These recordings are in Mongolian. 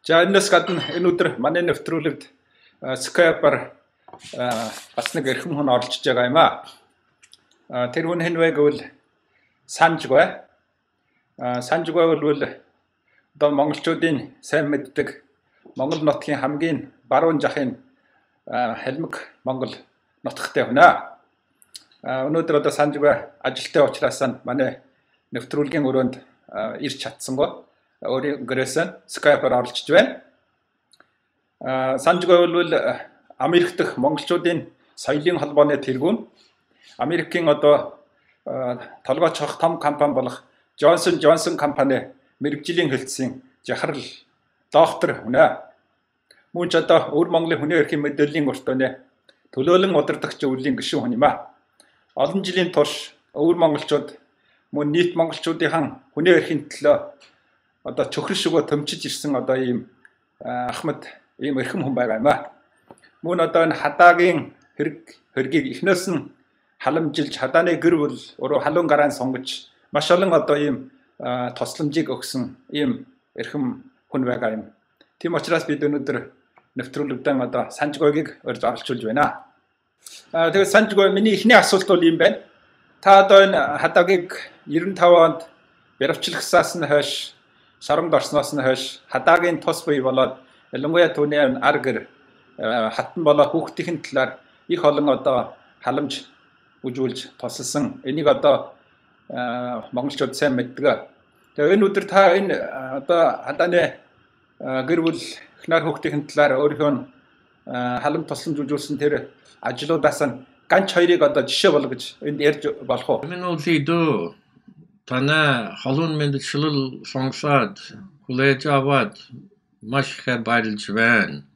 За энэс гадна энэ өдөр манай нэвтрүүлэгт Skype-аар бас нэг эрхэм хүн оролцож байгаа юм аа. Тэр хүн хэн вэ гэвэл Санжгүй. Санжгүй бол одоо монголчуудын сайн мэддэг Монгол нутгийн хамгийн баруун жахын халимаг Монгол нутагтай хүн аа. Өнөөдөр одоо Санжгүй ажилтай учраас манай нэвтрүүлгийн өрөөнд ирж чадсангүй. Өөрөөсөө Skype-аар оролцож байна. Санжгүй бол Америк дахь монголчуудын соёлын холбооны тэргүүн. Америкийн одоо толгойч хох том компани болох Johnson & Johnson компани мэрэгжлийн хэлтсийн жахрал доктор хүнээ. Мөн ч одоо өвөр Монголын хүний эрхийн мэдээллийн өртөөний төлөөлөн удирдагч өвлийн гишүүн хүн юм аа. Олон жилийн турш өвөр монголчууд мөн нийт монголчуудын хүний эрхийн төлөө одоо чөхөр шигөө төмчиж ирсэн одоо ийм Ахмад ийм эрхэм хүн байгаа юм аа. Мөн одоо энэ хадаагийн хэргийг эхнээс нь халамжилж хадааны гэр бүл өөрөө халуун гараан сонгож маш олон одоо ийм тусламжийг өгсөн ийм эрхэм хүн байгаа юм. Тийм учраас бид өнөөдөр нэвтрүүлэгдэн одоо Санжгүйгийг урьж оролцуулж байна. Тэгээд Санжгүй миний эхний асуулт бол юм байна. Та одоо энэ хадаагийг 95 онд баривчлагсаас нь хойш сарамд орсноос нь хойш хадаагийн тус бий болоод ялангуяа түүний ар гэр хатан болоо хүүхдийн талаар их олон одоо халамж үзүүлж тусалсан. Энийг одоо монголчууд сайн мэддэг. Тэгээ энэ өдөр та энэ одоо хадааны гэр бүл эхнэр хүүхдийн талаар өөрийнхөө халамж тусламж үзүүлсэн тэр ажлуудаас нь ганц хоёрыг одоо жишээ болгож энд ярьж болох уу? Энэ үл Тана халуун мэдчлэл сонгосоод хүлээж аваад маш их баярлж байна.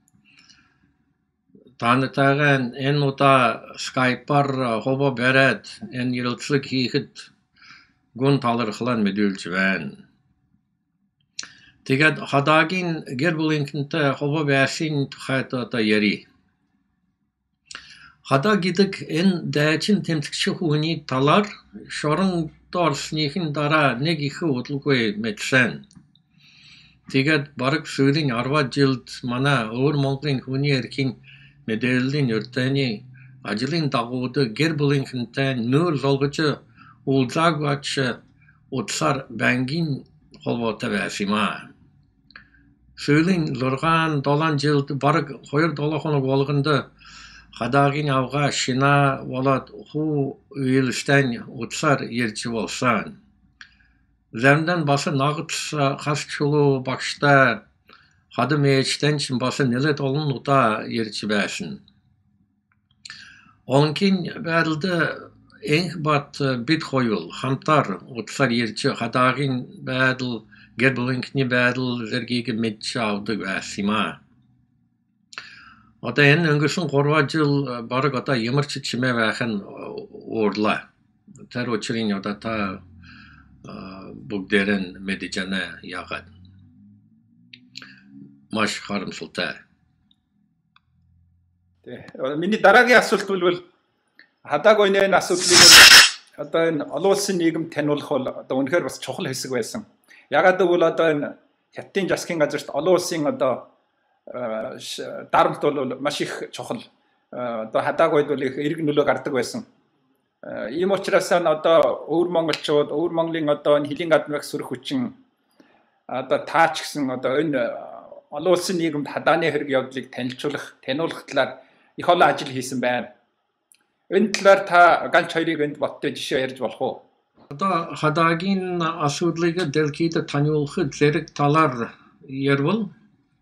Танатагаан энэ удаа Skype-аар хобо бариад энэ ярилцлага хийхэд гүн талархлаа мэдүүлж байна. Тэгээд хадаагийн гэр бүлийнхэнтэй хобо байшин тухайд одоо яри. Хадаа гэдэг энэ дайчин тэмцэгч хүний талаар шорон орсныхын дараа нэг их удалгүй мэдсэн. Тэгээд бараг сүүлийн 10 жилд манай өвөр Монголын хүний эрхийн мэдээллийн өртөөний ажлын дагуулд гэр бүлийнхэнтэй нүүр золгож уулзаагач утсаар банкин холбоотой байсан. Сүүлийн 6-7 жилд бараг 2-7 хоног болгонд хадаагийн авгаа шина болоод хуу үйлстэн утсаар ярьж болсон. Замдан бас нагц хасчлуу багштай хадам ээжтэн ч бас нэлээд олон удаа ярьж байсан. Онкин байдалд энх бат бид хоёул хамтар утсаар ярьж хадаагийн байдал гэр бүлийнхний байдал зэргийг мэдж авдаг байсан. Одоо энэ өнгөрсөн 3 жил бараг одоо ямар ч чимээ байх нь уурлаа. Тэр учраас одоо та бүгдээрэн мэдэж байна яагаад. Маш харамсалтай. Миний дараагийн асуулт бол хадаагүй энэ асуудлыг одоо энэ олон улсын нийгэм таниулах бол одоо үнэхээр бас чухал хэсэг байсан. Яагаад гэвэл одоо энэ хятадын засгийн газарт олон улсын одоо дарамт бол маш их чухал. Одоо хадаагүйд бол их эрг нөлөө гардаг байсан. Ийм учраас одоо өвөр монголчууд, өвөр Монголын одоо хилийн гаднах сөрөх хүчин одоо таач гэсэн одоо энэ олон улсын нийгэмд хадааны хэрэг явдлыг таниулах талаар их олон ажил хийсэн байна. Энэ талаар та ганц хоёрыг энд боттой жишээ ярьж болох уу? Одоо хадаагийн асуудлыг дэлхийд таниулахад зэрэг талаар ярил.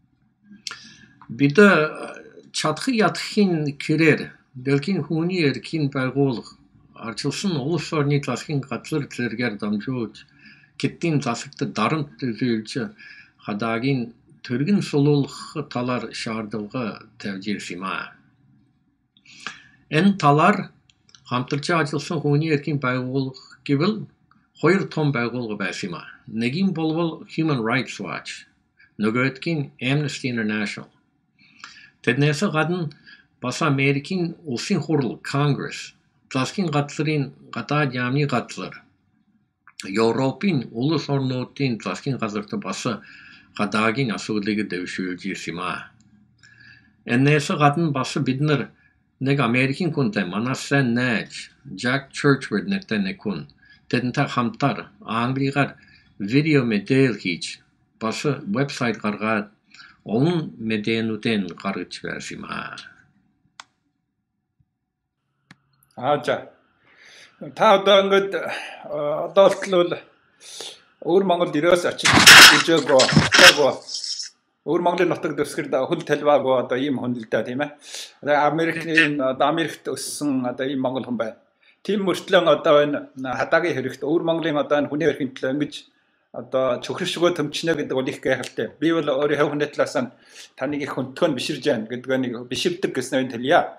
Бид чадах ядахын кэрээр дэлхийн хүний эрхийн байгууллага арчилсан улс орны засгийн газар зэргээр дамжуулж Китийн засагт дарамт үзүүлж хадаагийн төргөн сулуулах талаар шаардлага тавьж ирсэн юм. Энэ талаар хамтарч ажилласан хүний эрхийн байгууллага гэвэл хоёр том байгууллага байсан юм. Нэг нь бол Human Rights Watch, нөгөөх нь Amnesty International. Тэднээс гадна бас Америкийн улсын хурал Congress, засгийн газрын гадаад яамны газар, Европын улс орнуудын засгийн газарт бас гадаагийн асуудлыг дэвшүүлж ирсэн юм аа. Энээс гадна бас бид нар нэг Америкийн хүнтэй манай сайн найз Jack Churchward нэртэй нэг хүн тэдэнтэй хамтар англигаар видео мэдээл хийж бас вебсайт гаргаад он мэдээнүүдэн гаргаж байсан юм аа. За. Та одоо ингээд одоо бол өвөр Монголд ирээс очиж ижээгөө өвөр Монголын нутаг дэвсгэр хөл талбаагүй одоо ийм хүн л да тийм ээ. Америкт өссөн одоо ийм монгол хүн байна. Тийм мөртлөө одоо энэ хадаагийн хэрэгт өвөр Монголын одоо энэ хүний эрхийн төлөө ингэж одоо чөхөршгөө төмчнэ гэдэг бол их гайхалтай. Би бол өөрийнхөө хүний талаас нь таныг их хүндгэн биширж байна гэдэг нэг биширдэг гэсэн энэ хэлье.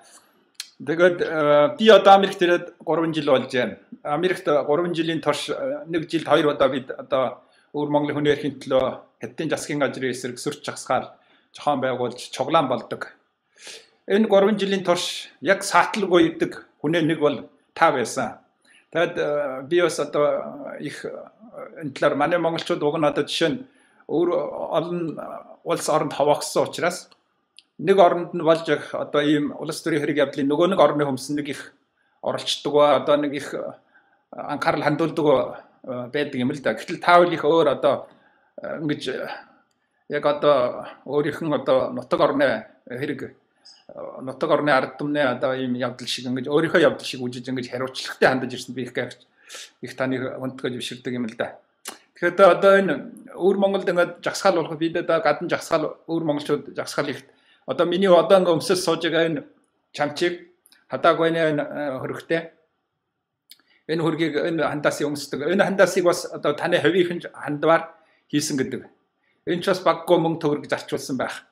Тэгээд би одоо Америкт ирээд 3 жил болж байна. Америкт 3 жилийн турш 1 жилд 2 удаа бид одоо өвөр Монголын хүний эрхийн төлөө Хэдийн засгийн газрын эсрэг сүрч чагсгаар зохион байгуулж цуглаан болдог. Энэ 3 жилийн турш яг саатлгүй идэг хүнээ нэг бол та байсан. Тэгэд би бас одоо их энэ талаар манай монголчууд уг нь одоо жишээ нь олон улс оронд хаваагдсан учраас нэг оронд нь болж одоо ийм улс төрийн хэрэг явдлын нөгөө нэг орны хүмүүс нэг их оролцдог ба одоо нэг их анхаарал хандуулдаг байдаг юм л да. Гэтэл таавал их өөр одоо ингэж яг одоо өөрийнх нь одоо нутаг орны хэрэг нутаг орны ард түмний одоо ийм явдал шиг ингэж өөрийнхөө явдал шиг үжиж ингэж хариуцлагатай хандаж ирсэн би их таныг хүндгэж биширдэг юм л да. Тэгэхээр одоо энэ өвөр Монголд ингэж жагсаал болох бид одоо гадна жагсаал өвөр монголчууд жагсаал их одоо миний одоо ингэ өмсөж сууж байгаа энэ чамчиг хадаагүй энэ хөрөгтэй энэ хөргийг энэ хандасыг өмсдөг. Энэ хандасыг бас одоо таны хувийн хандвар хийсэн гэдэг. Энэ ч бас баггүй мөнгө төгрөг зарчуулсан байх.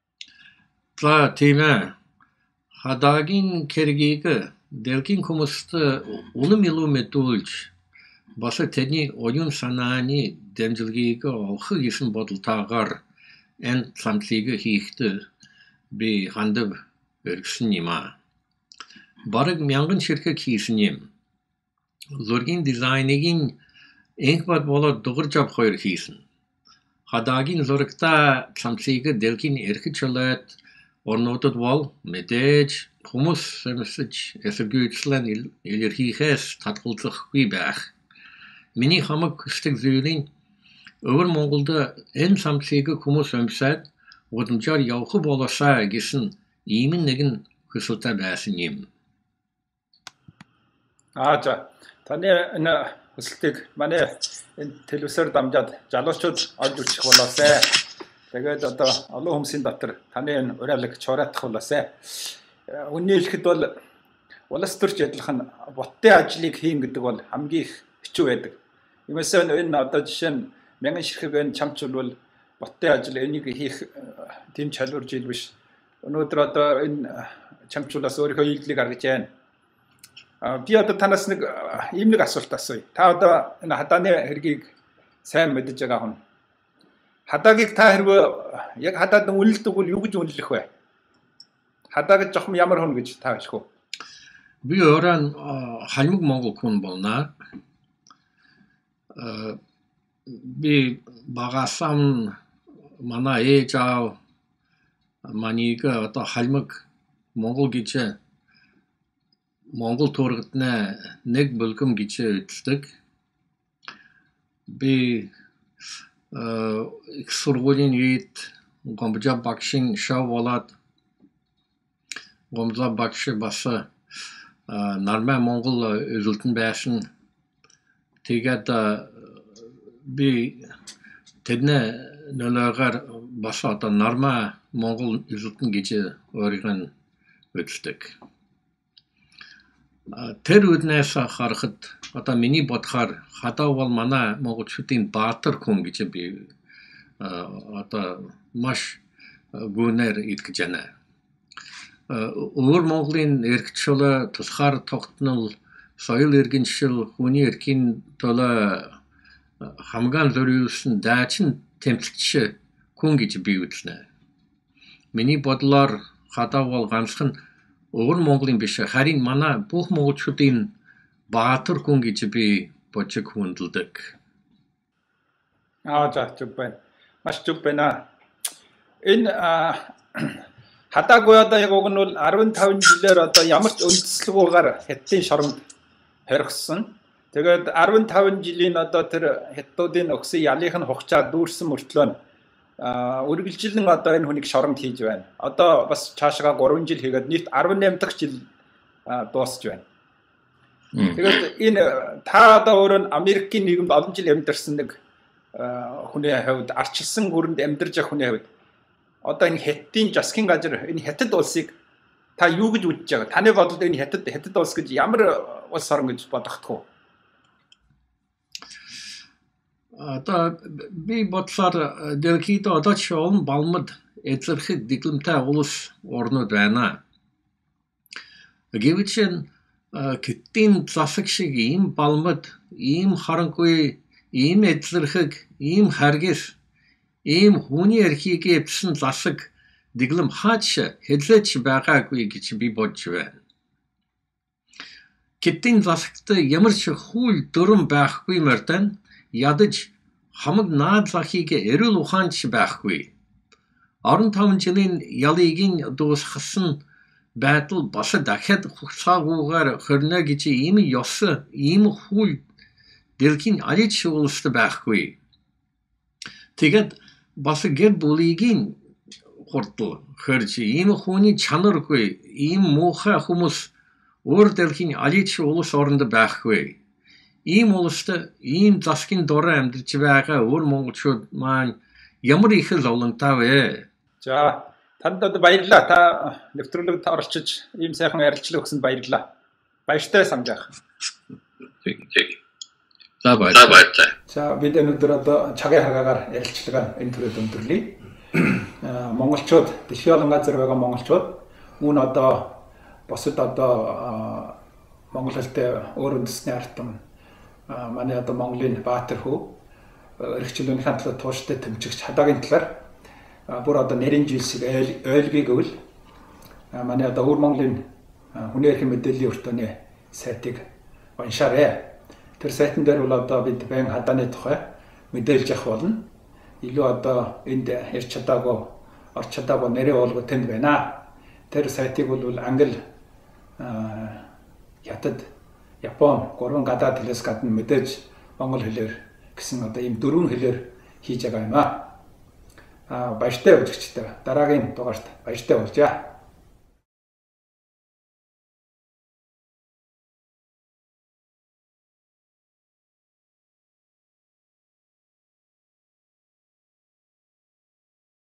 За тийм ээ. Хадаагийн хэргийг дэлхийн хүмүүст улам илүү мэдүүлж бас тэдний оюун санааны дэмжлэгийг олох гэсэн бодолтойгоор энэ самтлыг хийхдээ би хандав өргөсөн юм аа. Бараг 1000 ширхэг хийсэн юм. Зургийн дизайныг инкбат болоод дугарж авах хоёр хийсэн. Хадаагийн зурагтаа самтлыг дэлхийн эрхэж чөлөөт орнуудад бол мэдээж хүмүүс амьсаж эсэргүүцлэн илэрхийлэхээс татгалзахгүй байх. Миний хамаг хүсдэг зүйлийн өвөр Монголд энэ самтлыг хүмүүс амьсаад удамжаар явах болосаа гэсэн ийм нэгэн хүсэлтэй байсан юм. За таны энэ хүсэлтийг манай энэ телевизээр дамжаад залуучууд олж үзэх болоосай. Тэгээд одоо олон хүмүүсийн дотор таны энэ уриалаг чураатах болоосай. Үнний хэлэхэд бол улс төрч ядлах нь боттын ажлыг хийн гэдэг бол хамгийн их хэцүү байдаг. Иймээс энэ одоо жишээ нь 1000 ширхэг энэ чамч бол боттын ажил энийг хийх тийм чалуур жил биш. Өнөөдөр одоо энэ чамчлаас өөрийнхөө үйлдэлийг гаргаж байна. Би одоо танаас нэг ийм нэг асуулт асууя. Та одоо энэ хадааны хэргийг сайн мэдэж байгаа хүн. Хадаагийг та хэрвээ яг хадаад үнэлдэг бол юу гэж үнэлэх вэ? Хадаагд жоохон ямар хүн гэж та хэлэх үү? Би өөрөө халимаг монгол хүн болно. Би багасам манай ээж аав манийг одоо халимаг монгол гэж Монгол тургадна нэг бүлгэм гэж үздэг. Би их сургуулийн үед гомжа багшин шав болоод гомжа багш бас нармай монгол үзэлтэн байсан. Тэгээд би тэдний нөлөөгөөр бас одоо нармай монгол үзэлтэн гэж өөрийнх нь үздэг. Тэр үднээс харахад одоо миний бодохоор хадаа бол манай монголчуудын баатар хүн гэж би одоо маш гүнээр итгэж байна. Өвөр Монголын эрхчлөө тусгаар тогтнол соёл иргэншил хүний эрхийн төлөө хамгаан зориулсан дайчин тэмцэгч хүн гэж би үзнэ. Миний бодлоор хадаа бол ганцхан өвөр Монголын биш харин манай бүх монголчуудын баатар хүн гэж би бодож хүндэлдэг. За зүг байна. маш зөв байна. Энэ хадаагүй одоо яг уг нь бол 15 жилээр одоо ямар ч үндэслэгүүгээр Хятадын шоронд хоригдсон. Тэгээд 15 жилийн одоо тэр Хятадуудын өгсөн ялынх нь хугацаа дүүрсэн мөртлөө үргэлжлэн одоо энэ хүнийг шоронд хийж байна. Одоо бас цаашгаа 3 жил хийгээд нийт 18 дахь жил дуусч байна. Тэгээд энэ та одоо өөрөө Америкийн нийгэмд олон жил амьдарсан нэг хүний хувьд арчилсан гүрэнд амьдарч байгаа хүний хувьд одоо энэ Хятадын засгийн газар энэ Хятад улсыг та юу гэж үзэж байгаа? Таны бодлоор энэ Хятад улс гэж ямар улс орн гэж бодохдох вэ? Одоо би бодлоор дэлхийд одоо ч олон балмад эзлэрхэг дипломтой улс орнууд байна. Гэвч Хятадын засаг шиг ийм балмад, ийм харанхуй, ийм эзлэрхэг, ийм харгис, ийм хүний эрхийг эвсэн засаг диплом хаач хэзээч байгаагүй гэж би бодж байна. Хятадын засагт ямар ч хууль дүрм байхгүй мөртөө ядаж хамаг наад захыг эрүүл ухаанч байхгүй. 15 жилийн ялыг дуусгасан байдал бас дахиад хугацаагүйгээр хөрнө гэж ийм ёс, ийм хууль дэлхийн аль ч улсад байхгүй. Тэгээд бас гэр бүлийг хурдл хөрж ийм хүний чанаргүй, ийм муухай хүмүүс өөр дэлхийн аль ч улс оронд байхгүй. Ийм улсад ийм засгийн дор амьдарч байгаа өөр монголчууд маань ямар их зовлонтой вэ? За танд баярлалаа. Та нэвтрүүлэгт оролцож ийм сайхан ярилцлага өгсөнд баярлалаа. Баяртай самжаах. За баярлалаа. За бид өнөөдөр одоо цагийн хагаагаар ярилцлага энэ төрөйд өндөрлөе. Монголчууд, дэлхийн олон газар байгаа монголчууд үүн одоо босод одоо монгол хэлтэй өөр үндэсний ардтан манай одоо Монголын Баатар хүү эрхчлөөний хандлага тууштай тэмцэгч хадаагийн талаар бүр одоо нэрийн жилсийг ойлгоё гэвэл манай одоо өвөр Монголын хүний эрхийн мэдээллийн өртөөний сайтыг уншаарай. Тэр сайтн дээр бол одоо бид байн хадааны тухай мэдээлж авах болно. Илүү одоо энд ярьж чадаагүй, орч чадаагүй нэрийн уулгууд тэнд байна. Тэр сайтыг бол англи, Хятад, Япон, 3 гадаад хэлээс гадна мэдээж монгол хэлээр гэсэн одоо ийм 4 хэлээр хийж байгаа юм аа. Баяртай үзэгчдээ дараагийн дугаарт баяртай болжээ.